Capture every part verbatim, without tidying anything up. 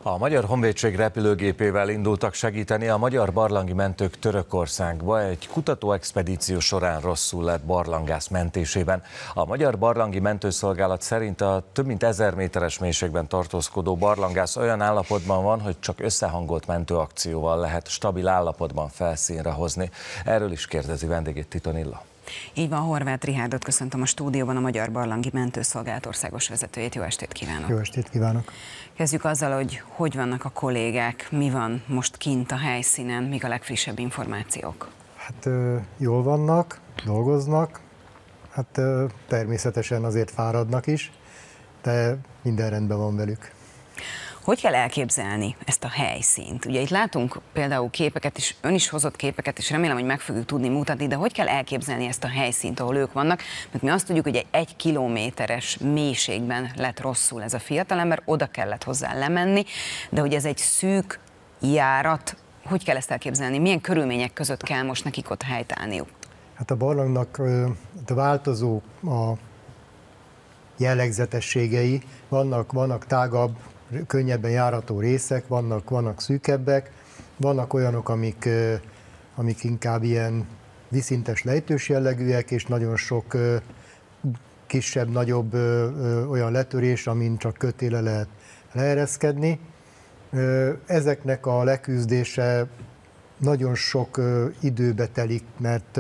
A Magyar Honvédség repülőgépével indultak segíteni a magyar barlangi mentők Törökországba. Egy kutatóexpedíció során rosszul lett barlangász mentésében. A Magyar Barlangi Mentőszolgálat szerint a több mint ezer méteres mélységben tartózkodó barlangász olyan állapotban van, hogy csak összehangolt mentőakcióval lehet stabil állapotban felszínre hozni. Erről is kérdezi vendégét Titonilla. Így van, Horváth Richárdot köszöntöm a stúdióban, a Magyar Barlangi Mentőszolgálat országos vezetőjét. Jó estét kívánok! Jó estét kívánok! Kezdjük azzal, hogy hogy vannak a kollégák, mi van most kint a helyszínen, mik a legfrissebb információk? Hát jól vannak, dolgoznak, hát természetesen azért fáradnak is, de minden rendben van velük. Hogy kell elképzelni ezt a helyszínt? Ugye itt látunk például képeket is, ön is hozott képeket, és remélem, hogy meg fogjuk tudni mutatni, de hogy kell elképzelni ezt a helyszínt, ahol ők vannak? Mert mi azt tudjuk, hogy egy egy kilométeres mélységben lett rosszul ez a fiatalember, oda kellett hozzá lemenni, de hogy ez egy szűk járat, hogy kell ezt elképzelni? Milyen körülmények között kell most nekik ott helytállniuk? Hát a barlangnak a változó a jellegzetességei, vannak, vannak tágabb, könnyebben járható részek, vannak, vannak szűkebbek, vannak olyanok, amik, amik inkább ilyen vízszintes lejtős jellegűek, és nagyon sok kisebb, nagyobb olyan letörés, amin csak kötéle lehet leereszkedni. Ezeknek a leküzdése nagyon sok időbe telik, mert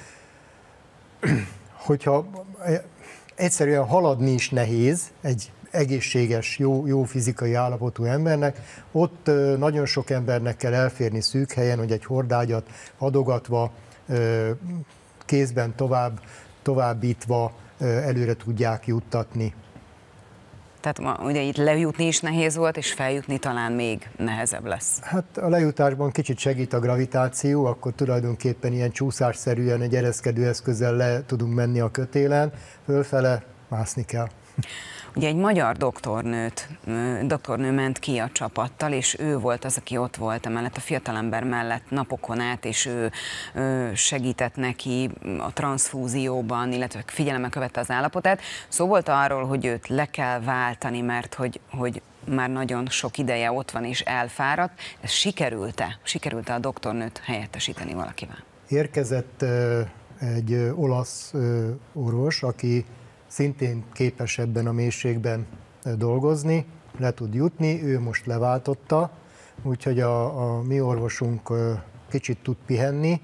hogyha egyszerűen haladni is nehéz egy egészséges, jó, jó fizikai állapotú embernek, ott nagyon sok embernek kell elférni szűk helyen, hogy egy hordágyat adogatva, kézben tovább, továbbítva előre tudják juttatni. Tehát ugye itt lejutni is nehéz volt, és feljutni talán még nehezebb lesz. Hát a lejutásban kicsit segít a gravitáció, akkor tulajdonképpen ilyen csúszásszerűen egy ereszkedő eszközzel le tudunk menni a kötélen, fölfele mászni kell. Ugye egy magyar doktornőt, doktornő ment ki a csapattal, és ő volt az, aki ott volt emellett a fiatalember mellett napokon át, és ő, ő segített neki a transzfúzióban, illetve figyelemmel követte az állapotát. Szó volt arról, hogy őt le kell váltani, mert hogy, hogy már nagyon sok ideje ott van és elfáradt. Ez sikerült-e? Sikerült-e a doktornőt helyettesíteni valakivel? Érkezett egy olasz orvos, aki szintén képes ebben a mélységben dolgozni, le tud jutni, ő most leváltotta, úgyhogy a, a mi orvosunk kicsit tud pihenni.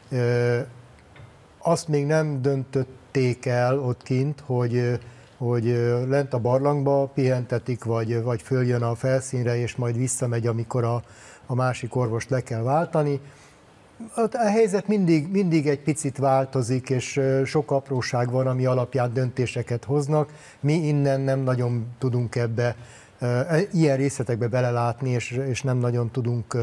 Azt még nem döntötték el ott kint, hogy, hogy lent a barlangba pihentetik, vagy, vagy följön a felszínre, és majd visszamegy, amikor a, a másik orvost le kell váltani. A helyzet mindig, mindig egy picit változik, és sok apróság van, ami alapján döntéseket hoznak. Mi innen nem nagyon tudunk ebbe, ilyen részletekbe belelátni, és, és nem nagyon tudunk.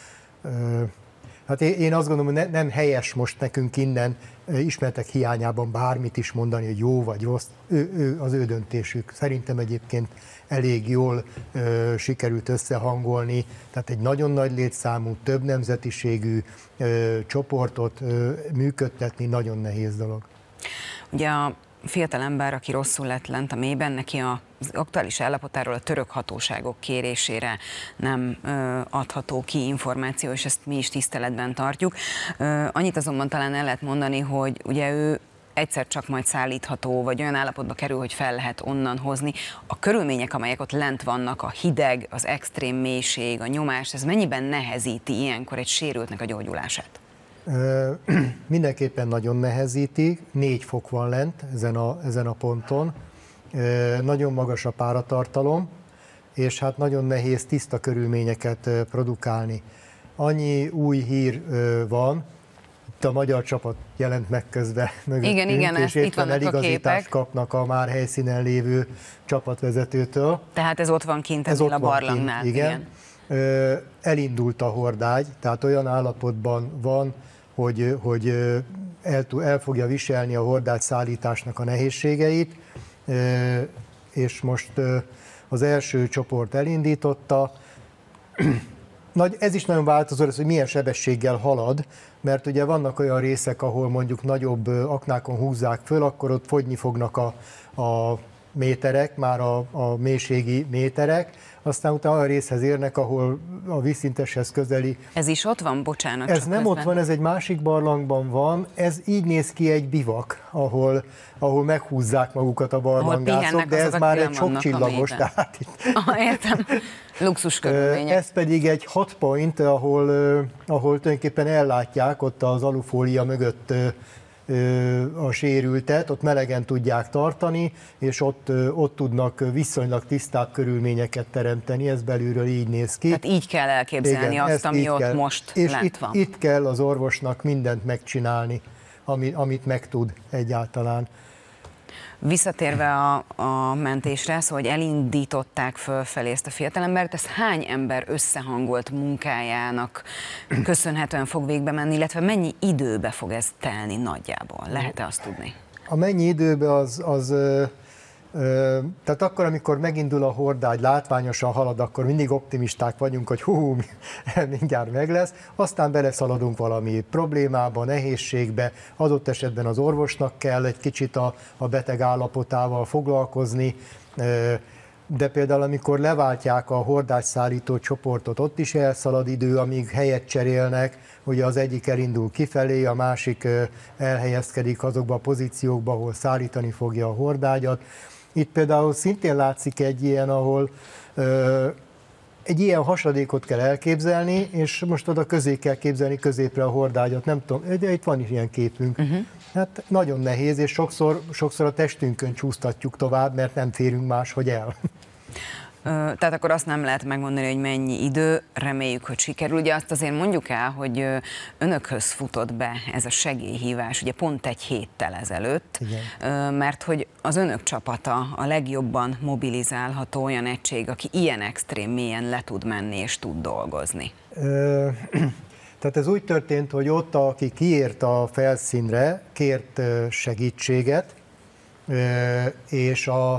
Hát én azt gondolom, hogy nem helyes most nekünk innen ismertek hiányában bármit is mondani, hogy jó vagy rossz, ő, ő, az ő döntésük. Szerintem egyébként elég jól ö, sikerült összehangolni, tehát egy nagyon nagy létszámú, több nemzetiségű ö, csoportot ö, működtetni nagyon nehéz dolog. Ugye a fiatalember, aki rosszul lett lent a mélyben, neki az aktuális állapotáról a török hatóságok kérésére nem ö, adható ki információ, és ezt mi is tiszteletben tartjuk. Ö, annyit azonban talán el lehet mondani, hogy ugye ő egyszer csak majd szállítható, vagy olyan állapotba kerül, hogy fel lehet onnan hozni. A körülmények, amelyek ott lent vannak, a hideg, az extrém mélység, a nyomás, ez mennyiben nehezíti ilyenkor egy sérültnek a gyógyulását? Ö, mindenképpen nagyon nehezíti, négy fok van lent ezen a, ezen a ponton, ö, nagyon magas a páratartalom, és hát nagyon nehéz tiszta körülményeket produkálni. Annyi új hír ö, van, itt a magyar csapat jelent meg közben mögöttünk, igen, igen, és itt vannak eligazítást kapnak a már helyszínen lévő csapatvezetőtől. Tehát ez ott van kint ennél a barlangnál. Kint, igen. igen. Ö, elindult a hordágy, tehát olyan állapotban van, hogy, hogy el, el fogja viselni a hordágy szállításnak a nehézségeit, és most az első csoport elindította. Nagy, ez is nagyon változó, hogy milyen sebességgel halad, mert ugye vannak olyan részek, ahol mondjuk nagyobb aknákon húzzák föl, akkor ott fogyni fognak a, a méterek, már a, a mélységi méterek, aztán utána olyan részhez érnek, ahol a vízszinteshez közeli. Ez is ott van? Bocsánat. Ez csak nem közben. ott van, ez egy másik barlangban van, ez így néz ki egy bivak, ahol, ahol meghúzzák magukat a barlangászok, de ez már egy sok csillagos, tehát itt. Ah, értem. Luxus körülmények. Ez pedig egy hot point, ahol, ahol tulajdonképpen ellátják ott az alufólia mögött a sérültet, ott melegen tudják tartani, és ott, ott tudnak viszonylag tisztább körülményeket teremteni, ez belülről így néz ki. Tehát így kell elképzelni. Igen, azt, ami ott kell. Most és lent itt, van. itt kell az orvosnak mindent megcsinálni, ami, amit megtud egyáltalán. Visszatérve a, a mentésre, szóval, hogy elindították fölfelé ezt a fiatalembert, ez hány ember összehangolt munkájának köszönhetően fog végbe menni, illetve mennyi időbe fog ez telni nagyjából? Lehet-e azt tudni? A mennyi időbe az, az ö, ö, tehát akkor, amikor megindul a hordágy, látványosan halad, akkor mindig optimisták vagyunk, hogy hú, mindjárt meg lesz, aztán beleszaladunk valami problémába, nehézségbe, adott esetben az orvosnak kell egy kicsit a, a beteg állapotával foglalkozni, ö, de például amikor leváltják a hordásszállító csoportot, ott is elszalad idő, amíg helyet cserélnek, ugye az egyik elindul kifelé, a másik elhelyezkedik azokba a pozíciókba, ahol szállítani fogja a hordágyat. Itt például szintén látszik egy ilyen, ahol ö, egy ilyen hasadékot kell elképzelni, és most oda közé kell képzelni középre a hordágyat, nem tudom, de itt van is ilyen képünk. Uh-huh. Hát nagyon nehéz, és sokszor, sokszor a testünkön csúsztatjuk tovább, mert nem férünk máshogy el. Tehát akkor azt nem lehet megmondani, hogy mennyi idő, reméljük, hogy sikerül. Ugye azt azért mondjuk el, hogy önökhöz futott be ez a segélyhívás, ugye pont egy héttel ezelőtt, igen. Mert hogy az önök csapata a legjobban mobilizálható olyan egység, aki ilyen extrém mélyen le tud menni és tud dolgozni. Ö, tehát ez úgy történt, hogy ott, aki kiért a felszínre, kért segítséget, és a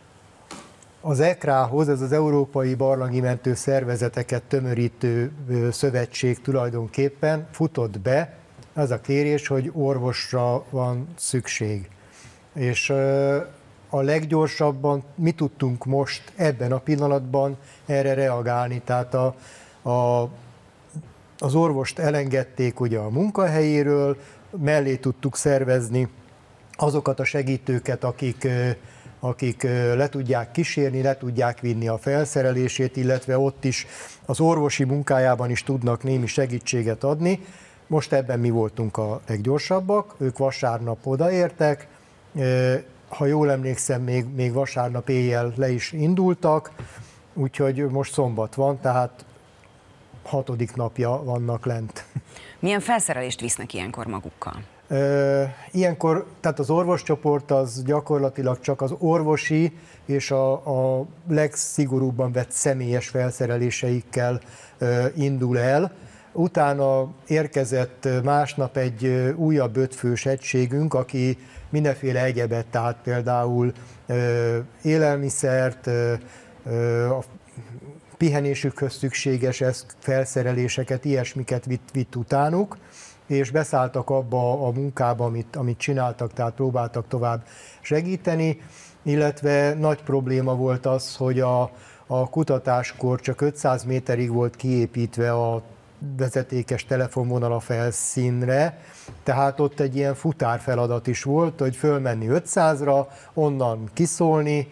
Az é ká er-hoz, ez az Európai Barlangi Mentő Szervezeteket tömörítő szövetség tulajdonképpen futott be az a kérés, hogy orvosra van szükség. És a leggyorsabban mi tudtunk most ebben a pillanatban erre reagálni. Tehát a, a, az orvost elengedték ugye a munkahelyéről, mellé tudtuk szervezni azokat a segítőket, akik akik le tudják kísérni, le tudják vinni a felszerelését, illetve ott is az orvosi munkájában is tudnak némi segítséget adni. Most ebben mi voltunk a leggyorsabbak, ők vasárnap odaértek, ha jól emlékszem, még, még vasárnap éjjel le is indultak, úgyhogy most szombat van, tehát hatodik napja vannak lent. Milyen felszerelést visznek ilyenkor magukkal? Ilyenkor, tehát az orvoscsoport az gyakorlatilag csak az orvosi és a, a legszigorúbban vett személyes felszereléseikkel indul el. Utána érkezett másnap egy újabb ötfős egységünk, aki mindenféle egyebet, tehát például élelmiszert, a pihenésükhöz szükséges felszereléseket, ilyesmiket vitt, vitt utánuk, és beszálltak abba a munkába, amit, amit csináltak, tehát próbáltak tovább segíteni, illetve nagy probléma volt az, hogy a, a kutatáskor csak ötszáz méterig volt kiépítve a vezetékes telefonvonal a felszínre, tehát ott egy ilyen futárfeladat is volt, hogy fölmenni ötszázra, onnan kiszólni.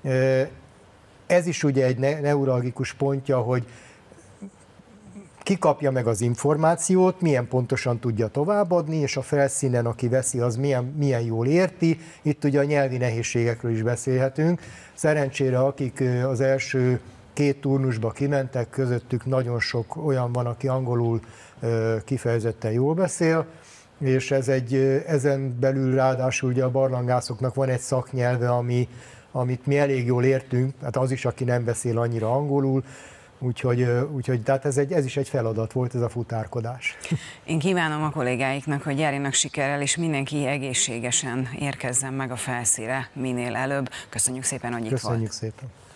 Ez is ugye egy neuralgikus pontja, hogy ki kapja meg az információt, milyen pontosan tudja továbbadni, és a felszínen, aki veszi, az milyen, milyen jól érti. Itt ugye a nyelvi nehézségekről is beszélhetünk. Szerencsére, akik az első két turnusba kimentek, közöttük nagyon sok olyan van, aki angolul kifejezetten jól beszél, és ez egy, ezen belül ráadásul ugye a barlangászoknak van egy szaknyelve, ami, amit mi elég jól értünk, hát az is, aki nem beszél annyira angolul, Úgyhogy, úgyhogy tehát ez, egy, ez is egy feladat volt, ez a futárkodás. Én kívánom a kollégáiknak, hogy járjanak sikerrel, és mindenki egészségesen érkezzen meg a felszínre minél előbb. Köszönjük szépen, hogy itt volt. Köszönjük szépen.